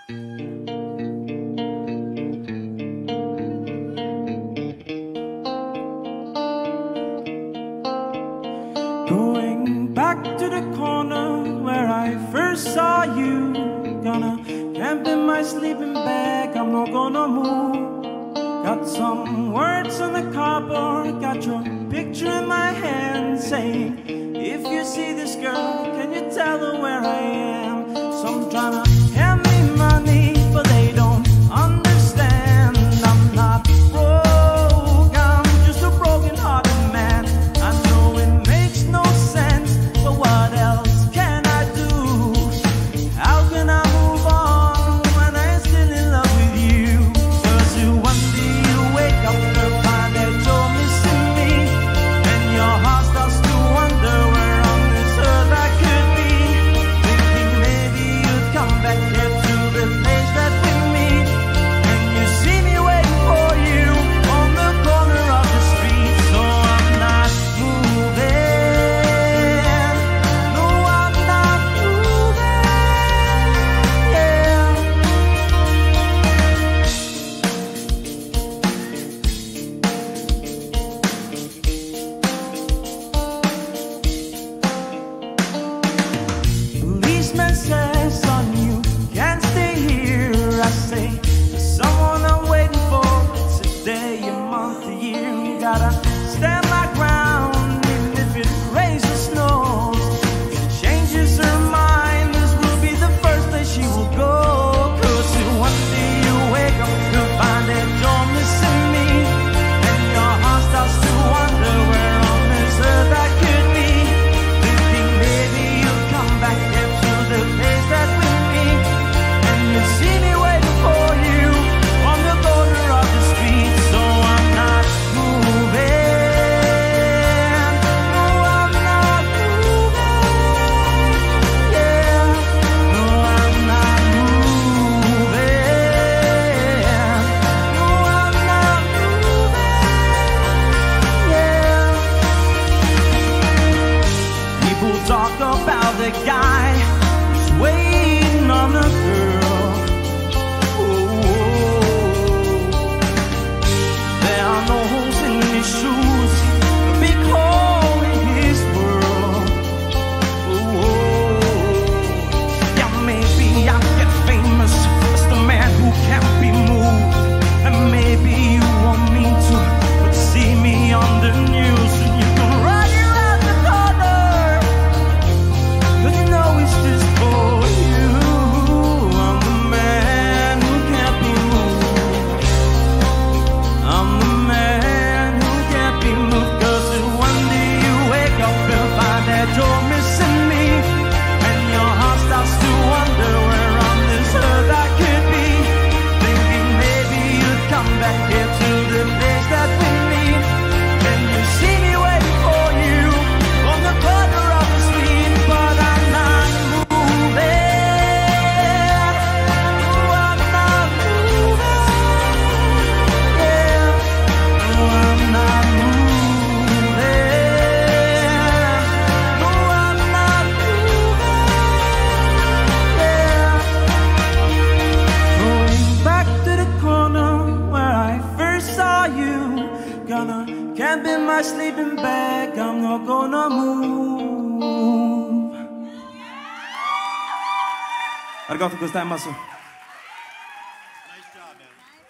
Going back to the corner where I first saw you. Gonna camp in my sleeping bag, I'm not gonna move. Got some words on the cardboard, got your picture in my hand, saying, if you see this girl, can you tell her where I am? Some tryna hand me money, but they don't understand. I'm not broke, I'm just a broken-hearted man. I know it makes no sense, but what else can I do? How can I move on when I'm still in love with you? 'Cause one day you wake up and find that you're missing me, and your heart starts to wonder where on this earth I could be. Thinking maybe you'd come back here to the place that we meet, and you see me waiting for you on the corner of the street. So I'm not moving, no I'm not moving, yeah. Policeman says, son, you can't stay here. I say, there's someone I'm waiting for. It's a day, a month, a year. Gotta stand my ground, even if it rains or snows. If she changes her mind, this will be the first place she will go. 'Cause one day you wake up and find that you're missing me, and your heart starts to wonder where on this earth I could be. Thinking maybe you'll come back here to the place that we meet, and you see me waiting for you on the corner of the street. So I'm not moving, no I'm not moving, yeah. No I'm not moving, no I'm not moving, yeah. People talk about the guy who's waiting on a girl. Oh, there are no holes in his shoes, a big hole in his world. Oh, yeah, maybe I'll get famous as the man who can't be moved, and maybe you want me to, but see me on the news and you can run around the corner. 'Cause you know it's just for you. I'm the man who can't be moved. I'm the man who can't be moved. 'Cause one day you wake up and find that you're missing me, and your heart starts to wonder where on this earth I could be. Thinking maybe you'd come back here to the place that we meet, and you see me waiting for you on the corner of the street. But I'm not moving, no I'm not moving, yeah. No I'm not moving, no I'm not moving, yeah. Going back to the corner where I first saw you. Gonna camp in my sleeping bag, I'm not gonna move. Har det gått att bestämma så? Nice job, man.